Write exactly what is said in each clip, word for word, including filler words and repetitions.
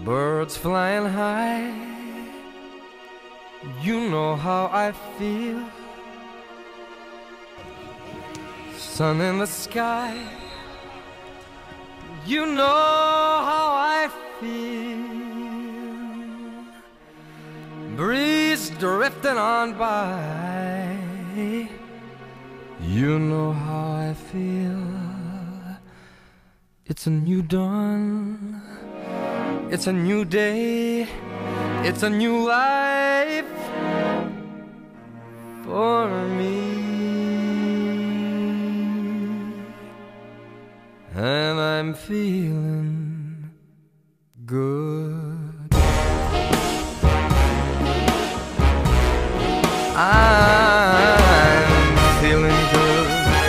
birds flying high. You know how I feel. Sun in the sky. You know how I feel. Breeze drifting on by. You know how I feel. It's a new dawn. It's a new day. It's a new life for me. And I'm feeling good. I'm feeling good.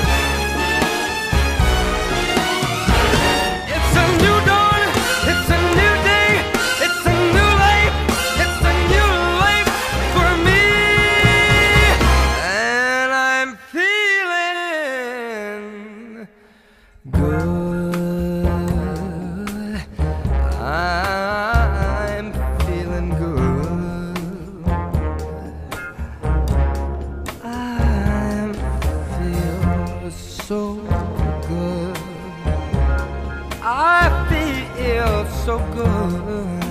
It's a new dawn. It's a new day. It's a new life. It's a new life for me. And I'm feeling good. I'm feeling good. I feel so good. I feel so good.